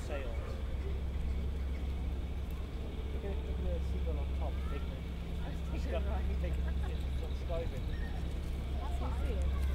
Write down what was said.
sails. Look at the seagull on top, big one. I was taking it right. It's skiving. That's what I see.